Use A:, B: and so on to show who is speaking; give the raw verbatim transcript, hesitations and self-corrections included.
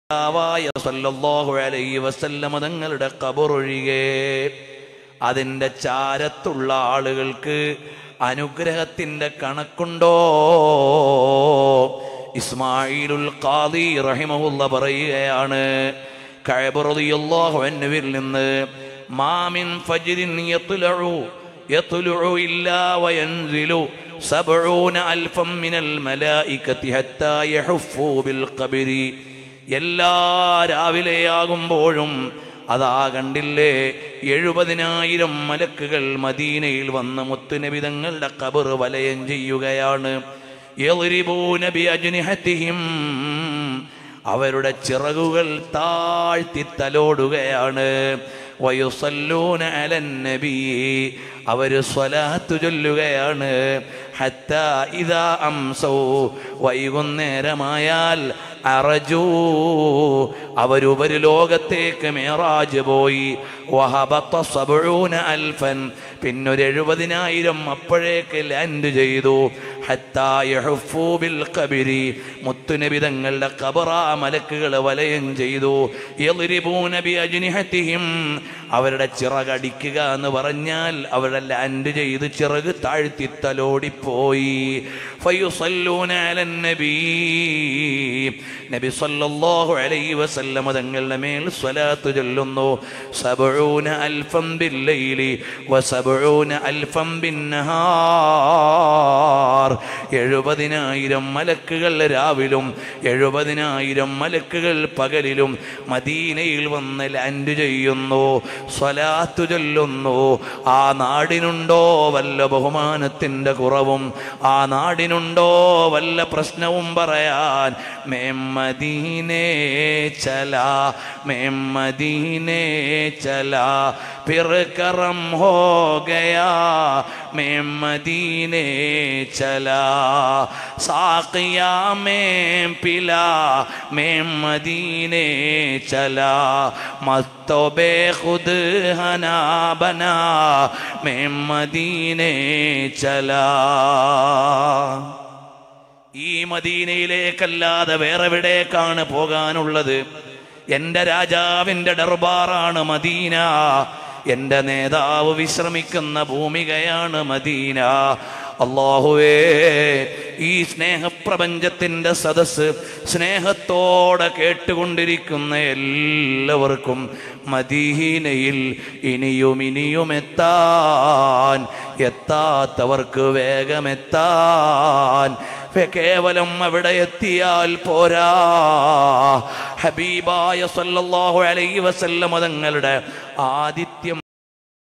A: സല്ലല്ലാഹു അലൈഹി വസല്ലം തങ്ങളുടെ ഖബറൊഴികെ അതിൻ്റെ ചാരത്തുള്ള ആളുകൾക്ക് അനുഗ്രഹത്തിൻ്റെ കണക്കുണ്ടോ? ഇസ്മായിലുൽ ഖാദി റഹിമഹുല്ല പറയുകയാണ്, കഅബ റളിയല്ലാഹു അൻഹുവിൽ നിന്ന് മാ മിൻ ഫജ്രിൻ യത്ലഉ യത്ലഉ ഇല്ലാ വയൻസിലു സബ്ഊന അൽഫൻ മിനൽ മലായികതി ഹത്താ യഹുഫു ബിൽ ഖബരി. എല്ലാ രാവിലെയാകുമ്പോഴും അതാ കണ്ടില്ലേ, എഴുപതിനായിരം മലക്കുകൾ മദീനയിൽ വന്ന് മുത്തുനബി തങ്ങളുടെ ഖബർ വലയം ചെയ്യുകയാണ്. യദ്രിബൂന ബിഅജ്നിഹതിഹിം, അവരുടെ ചിറകുകൾ താഴ്ത്തി തലോടുകയാണ്. വയുസല്ലൂന അലൻ നബി, അവർ സ്വലാത്ത് ചൊല്ലുകയാണ്. ഹത്താ ഇദാ അംസൗ, വൈകുന്നേരമായാൽ അറജൂ, അവരുപരി ലോകത്തേക്ക് മേറാജ് പോയി. വഹബത സബ്ഊന അൽഫൻ, പിന്നൊരു എഴുപതിനായിരം അപ്പോഴേക്ക് ലാൻഡ് ചെയ്തു. ഹത്താ യഹുഫു ബിൽ ഖബരി, മുത്തുനബി തങ്ങളുടെ ഖബറ മലക്കുകൾ വലയം ചെയ്തു. യദ്രിബൂന ബിഅജ്നിഹതിഹിം, അവരുടെ ചിറകടിക്കുക എന്ന് പറഞ്ഞാൽ അവരുടെ ലാൻഡ് ചെയ്ത് ചിറക് താഴ്ത്തി തലോടിപ്പോയി. ഫയുസല്ലൂന അലൻ നബി, നബി സല്ലല്ലാഹു അലൈഹി വസല്ലം തങ്ങളുടെ മേൽ സ്വലാത്ത് ചൊല്ലുന്നു. സബ്ഊന അൽഫൻ ബിൽ ലൈലി വസബ്ഊന അൽഫൻ ബിൻ നഹാർ, എഴുപതിനായിരം മലക്കുകൾ രാവിലും എഴുപതിനായിരം മലക്കുകൾ പകലിലും മദീനയിൽ വന്ന് ലാൻഡ് ചെയ്യുന്നു, സ്വലാത്ത് ചൊല്ലുന്നു. ആ നാടിനുണ്ടോ വല്ല ബഹുമാനത്തിൻ്റെ കുറവും? ആ നാടിനുണ്ടോ വല്ല പ്രശ്നവും പറയാൻ? മേം മദീനെ ചലാ, മേം മദീനെ ചലാ, ഫിർ കറം ഹോ ഗയാ, മേം മദീനെ ചലാ, സാഖിയാ മേം പിലാ, മേം മദീനെ ചലാ, മസ്തോ ബേഖുദ് ഹനാ ബനാ, മേം മദീനെ ചലാ. ഈ മദീനയിലേക്കല്ലാതെ വേറെ എവിടേക്കാണ് പോകാനുള്ളത്? എൻ്റെ രാജാവിൻ്റെ ദർബാറാണ് മദീന, എൻ്റെ നേതാവ് വിശ്രമിക്കുന്ന ഭൂമികയാണ് മദീന. അല്ലാഹുവേ, ഈ സ്നേഹപ്രപഞ്ചത്തിൻ്റെ സദസ്സ് സ്നേഹത്തോടെ കേട്ടുകൊണ്ടിരിക്കുന്ന എല്ലാവർക്കും മദീനയിൽ ഇനിയും ഇനിയും എത്താൻ, എത്താത്തവർക്ക് വേഗമെത്താൻ. കേവലം അവിടെ എത്തിയാൽ പോരാ, ഹബീബായ സല്ലല്ലാഹു അലൈഹി വസല്ലം തങ്ങളുടെ ആതിഥ്യം